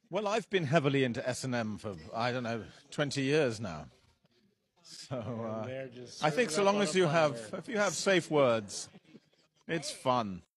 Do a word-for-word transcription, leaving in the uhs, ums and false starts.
Well, I've been heavily into S and M for, I don't know, twenty years now. So uh, They're just I think serving so up long on as a you have, platter. if you have safe words, it's fun.